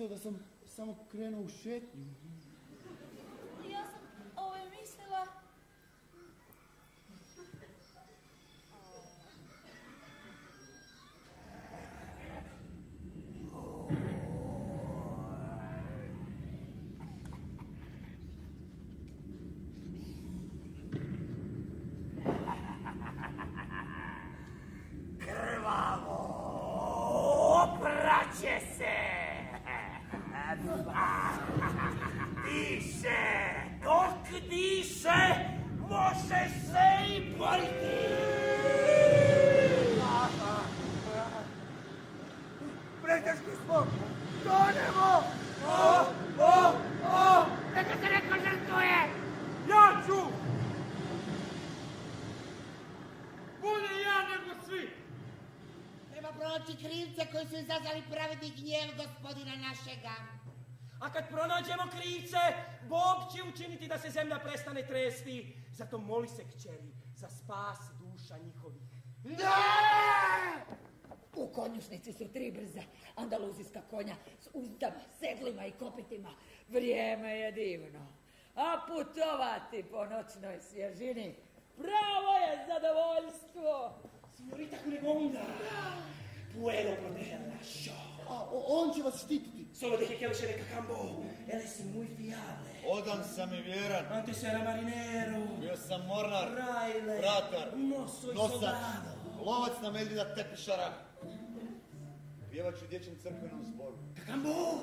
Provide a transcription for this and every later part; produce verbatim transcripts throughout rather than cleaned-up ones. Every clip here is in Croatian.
mislio da sam samo krenuo u šetnju. Ja sam ovo je mislila... Diše, dok diše, može se i boriti. Preteški smo! Tonemo! O, o, o! Neka se neko žrtvuje! Ja ću! Bolje ja nego svi! Treba pronaći krivce koji su izazvali pravedni gnjev gospodina našega. A kad pronađemo krivce, Bog će učiniti da se zemlja prestane tresti. Zato moli se, kćeri, za spas duša njihovih. Ne! U konjušnici su tri brza andaluzijska konja s uzdama, sedlima i kopitima. Vrijeme je divno. A putovati po noćnoj svježini pravo je zadovoljstvo. Signorita Cunegonda, puedo protegerla yo. A on će vas štititi. Solo deje que le Cacambo. Él es muy fiable. Odan sam i vjeran. Antes era marinero. Bio sam mornar, Fraile. vratar, No soy nosač, soldado. lovac na medvjeda tepišara. Pjevač u dječjem crkvenom zboru. Cacambo!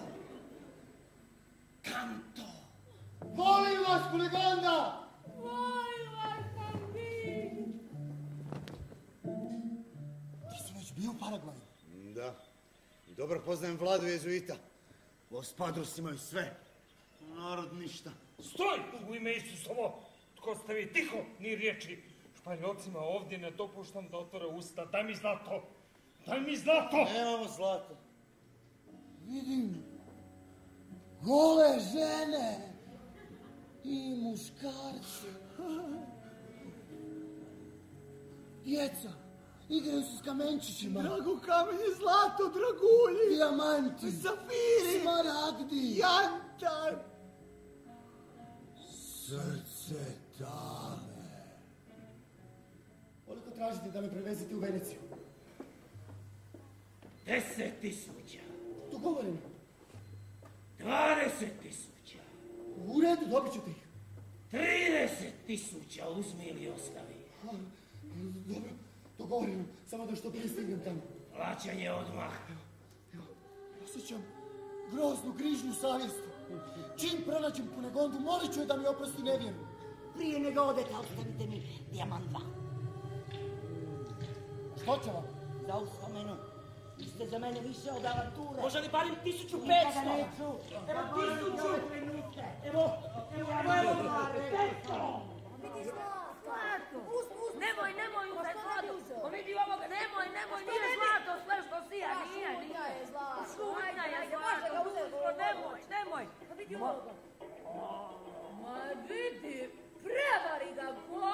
Canto! Molim vas, Cunegonda! Molim vas, Kambin! Ti si već bio u Paragvaju? Da. Dobro poznajem vladu jezuita. Los Padros imaju sve. Narod ništa. Stoj! U ime Isusovo! Tko ste vi? Tiho! Ni riječi! Španjolcima ovdje ne dopuštam da otvore usta. Daj mi zlato! Daj mi zlato! Nemamo zlata. Vidim gole žene i muškarci. Djeca igraju se s kamenčićima. Drago kamenje, zlato, dragulji, Dijamanti, zafiri, smaragdi, jantar, srce dame. Koliko tražite da me prevezete u Veneciju? Deset tisuća. To govorim. Dvadeset tisuća. U redu, dobit ćete ih. Trideset tisuća uzmi ili ostavi. Dobro, to govorim, samo da što prije stignem tamo. Plaćanje odmah. Osjećam groznu, grižnju savjesti. Čim pronađem Cunegondu, molit ću je da mi oprosti nevjeru. Prije nego odete, ostavite mi dijamant dva. Što će vam? Za uspomenu. Vi ste za mene više od avanture. Može li barem tisuću Nikada petsto? neću. Evo tisuću. Evo, evo, evo, petsto. Nemoj, nemoj, uzaj zlato. Pa vidi ovoga, nemoj, nemoj, nije zlato, sve što sija, nije, nije. Šutnja je zlato, društvo, nemoj, nemoj. Pa vidi ovoga. Ma vidi, prevari ga,